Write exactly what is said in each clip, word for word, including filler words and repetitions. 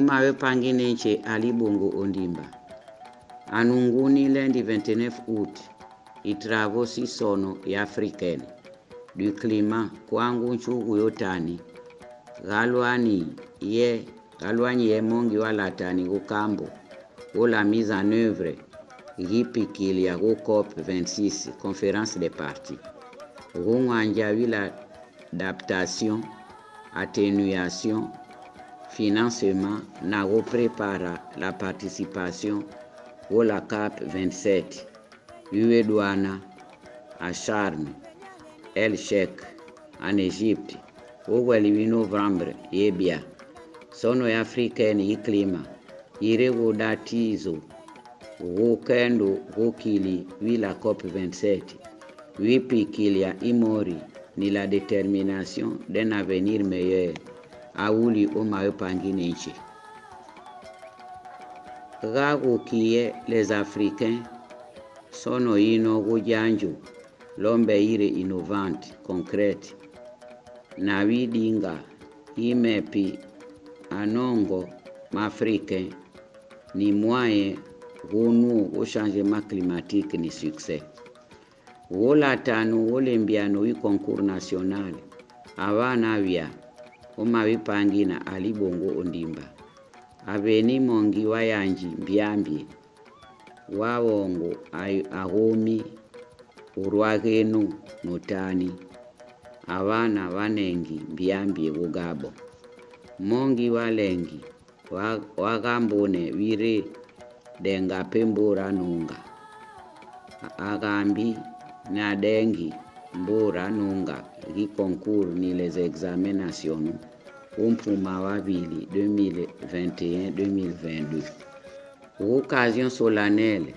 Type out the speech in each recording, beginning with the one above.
Omawe Panginenche Ali Bongo Ondimba. Anunguni lundi vingt-neuf août, i travaux si sono e africaine du climat kwangu nchugu yotani galwani ye galwani ye mongi walatani gukambo ou la mise en œuvre gipikilia go COP vingt-six conférence des parties gungwanja wila adaptation atténuation financement na go prépara la participation au la COP vingt-sept Uwe Douana à Charme El Sheikh en Égypte au novembre yebia sono ya africaine i clima irego datizo wokendo wokili wila COP vingt-sept wipikilia imori ni la détermination d'un avenir meilleur auli omayo panginenche gago kiye les africains sono ino gujanju lombe ire innovante concrète na widinga imepi anongo m'africain ni moyen gonu au changement climatique ni succès wola tanu wolembiano wi concours national avana vya omawi pangina Ali Bongo Ondimba aveni mongi wayanji mbyambi wawongo agomi urwagenu notani avana vanengi mbyambi gugabo mongi walengi wagambone vire denga pembura nunga agambi na dengi mbura nunga gi concours ni les examens nationaux umpuma wabili deux mille vingt et un deux mille vingt-deux occasion solennelle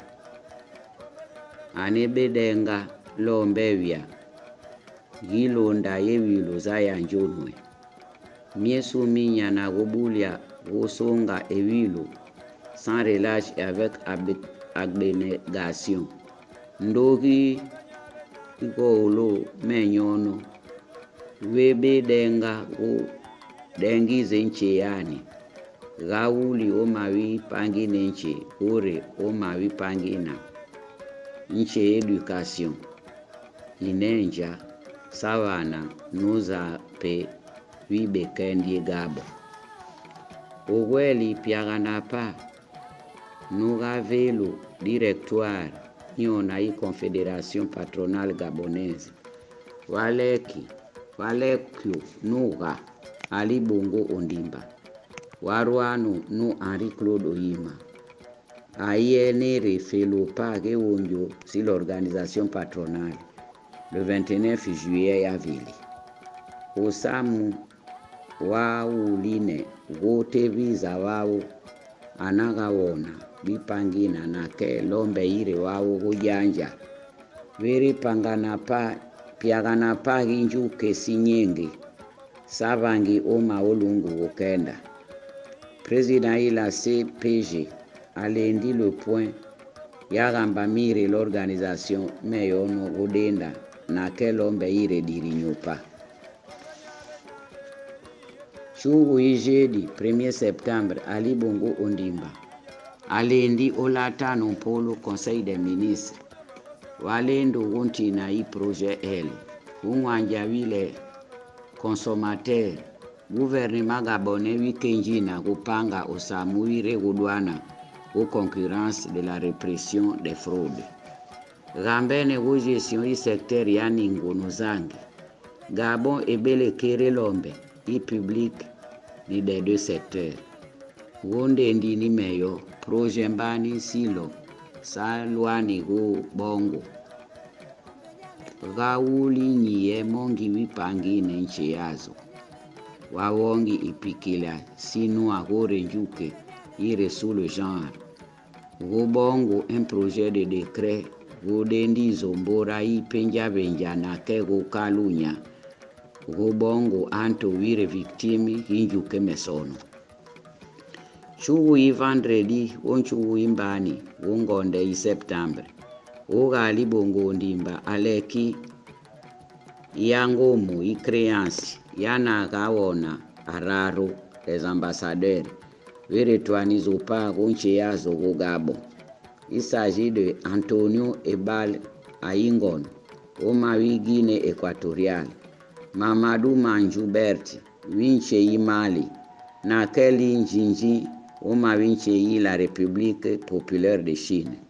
anebedenga lombevya gilonda yewilo zayanjonwe miesu minya na gobulia gosonga ewilo sans relâche et avec abnégation ndogi igolo menyono webedenga go dengize nche yani gauli omawi pangine nche ore omawi pangina nche education inenja savana nuza pe wibe kendi gabo ogweli piagana pa nuga velo directoire nyona i confédération patronale gabonaise waleki walekyo nuga Ali Bongo Ondimba Warwano no Henri Claude Oyima Ayene refelo page wonjo si l'organisation patronale le vingt-neuf juillet avili Osamu wa uline gote visa wao anagawona bipangina na ke lombe ire wao gujanja veri pangana pa piagana pa ginjuke sinyenge savangi oma olungu okenda président ila C P G alendi le point yagamba mire l'organisation meyono godenda na kelombe ire dirinyopa Chugu jeudi premier septembre Ali Bongo Ondimba alendi olatano polo conseil des ministres walendo wonti na i projet L ungwanja wile consommateur gouvernement gabonais wikenjina kupanga osamuire gudwana au concurrence de la répression des fraudes gambene go gestion i secteur yani ngono zangi Gabon ebele kere lombe i public ni des deux secteurs wonde ndini meyo projet mbani silo salwani go bongo gauli nyiye mongi wipangine nchi yazo wawongi ipikila sinu agore njuke ire sous le genre go bongo un projet de décret go dendi zombora ipenja benja na ke go kalunya go bongo anto wire victime hinjuke mesono Chugu i vendredi wonchugu imbani wongonde i septembre Oga Ali Bongo Ondimba aleki yangomu i créance yana gawona araro les ambassadeurs veretwanizo pa gonche yazo go Gabon. Il s'agit de Antonio Ebal Aingon au Mali Guinée équatoriale, Mamadou Manjouberti winche Mali na Kelly Njinji au Mawinche la République populaire de Chine.